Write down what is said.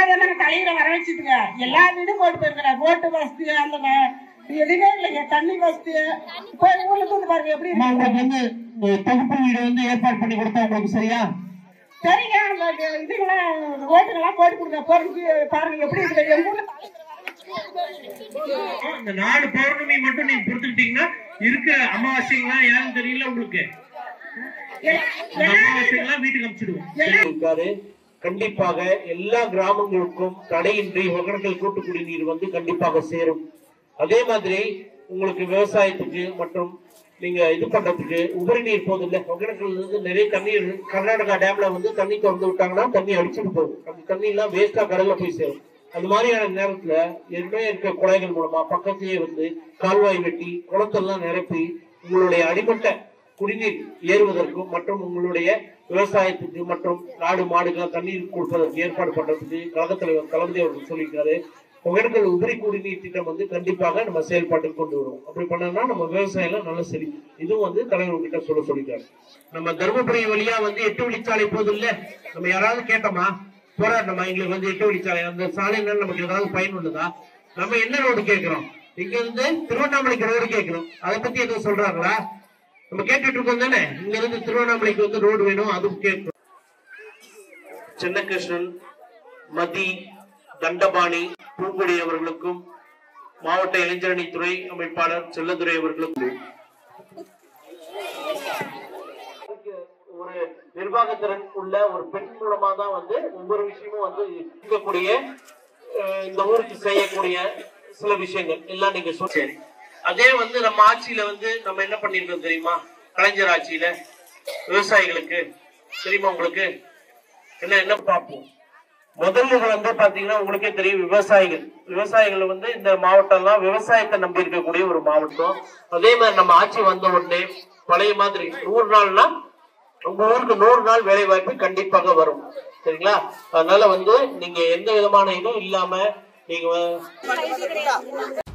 தலையில வர வச்சுட்டுங்க எல்லா வீடும் போட்டு போயிருக்கிறேன். ரோட்டு வசதி அந்த எதுவுமே இல்லைங்க. தண்ணி வசதி போய் ஊருக்கு வந்து பாருங்க எப்படி தொகுப்பு வீடு வந்து ஏற்பாடு பண்ணி கொடுத்தா உங்களுக்கு சரியா? சரிங்க. அந்த இதுக்கெல்லாம் ரோட்டுக்கெல்லாம் போட்டு கொடுங்க. போறதுக்கு பாருங்க எப்படி இருக்கு. எங்க ஊர்ல இந்த 4 பௌர்ணமி மட்டும் நீங்க பொறுத்துக்கிட்டீங்கன்னா இருக்க அமாவாசைங்களாம் ஏன்னு தெரியல உங்களுக்கு. அமாவாசைங்களாம் வீட்டுக்கு அனுப்பிச்சிடுவோம். கண்டிப்பாக எல்லா கிராமங்களுக்கும் தடையின்றி ஒகேனக்கல் கூட்டு குடிநீர் வந்து கண்டிப்பாக சேரும். அதே மாதிரி உங்களுக்கு விவசாயத்துக்கு மற்றும் நீங்க இது பண்றதுக்கு உபரி நீர் போதும் இல்ல. ஒகேனக்கல் இருந்து நிறைய தண்ணீர் கர்நாடகா டேம்ல வந்து தண்ணி திறந்து விட்டாங்கன்னா தண்ணி அடிச்சுட்டு போகும். அந்த தண்ணி எல்லாம் வேஸ்டா கடல்ல போய் சேரும். அது மாதிரியான நேரத்துல ஏற்கனவே இருக்க குழாய்கள் மூலமா பக்கத்திலேயே வந்து கால்வாய் வெட்டி குளத்தெல்லாம் நிரப்பி உங்களுடைய அடிமட்ட குடிநீர் ஏறுவதற்கும் மற்றும் உங்களுடைய விவசாயத்துக்கு மற்றும் நாடு மாடுகள் தண்ணீர் கொடுப்பதற்கு ஏற்பாடு பண்றதுக்கு கழக தலைவர் தளபதி அவர்கள் சொல்லியிருக்காரு. ஒகேனக்கல் உபரி குடிநீர் திட்டம் வந்து கண்டிப்பாக நம்ம செயல்பாட்டுக்கு கொண்டு வருவோம். அப்படி பண்ணோம்னா நம்ம விவசாயம் நல்ல சரி. இதுவும் வந்து தலைவர் கிட்ட சொல்லியிருக்காரு. நம்ம தர்மபுரி வழியா வந்து 8 வழிச்சாலை போதும் இல்ல. நம்ம யாராவது கேட்டோமா போராட்டமா எங்களுக்கு வந்து 8 வழிச்சாலை அந்த சாலையினால நமக்கு ஏதாவது பயனுள்ளதா? நம்ம என்ன ரோடு கேட்கிறோம்? இங்க இருந்து திருவண்ணாமலைக்கு ரோடு கேட்கிறோம். அதை பத்தி எதுவும் சொல்றாங்களா? நம்ம கேட்டுட்டு இருக்கோம் தானே. இங்க இருந்து திருவண்ணாமலைக்கு வந்து ரோடு வேணும், அதுவும் கேட்கிறோம். சின்னகிருஷ்ணன், மதி, தண்டபாணி, பூங்குடி அவர்களுக்கும் மாவட்ட இளைஞரணி துறை அமைப்பாளர் செல்லதுரை அவர்களுக்கும் ஒரு நிர்வாகத்திறன் உள்ள ஒரு பெண் மூலமா தான் வந்து ஒவ்வொரு விஷயமும் வந்து இருக்கக்கூடிய இந்த ஊருக்கு செய்யக்கூடிய சில விஷயங்கள் எல்லாம் நீங்க சொல்லி. அதே வந்து நம்ம ஆட்சியில வந்து நம்ம என்ன பண்ணிருக்கோம் தெரியுமா? கலைஞர் ஆட்சியில விவசாயிகளுக்கு தெரியுமா உங்களுக்கு என்ன பார்ப்போம். முதல்ல வந்து பாத்தீங்கன்னா உங்களுக்கே தெரியும் விவசாயிகள் வந்து இந்த மாவட்டம் எல்லாம் விவசாயத்தை நம்பி இருக்கக்கூடிய ஒரு மாவட்டம். அதே மாதிரி நம்ம ஆட்சி வந்த உடனே பழைய மாதிரி 100 நாள்னா உங்க ஊருக்கு 100 நாள் வேலை வாய்ப்பு கண்டிப்பாக வரும். சரிங்களா? அதனால வந்து நீங்க எந்த விதமான இதுவும் இல்லாம நீங்க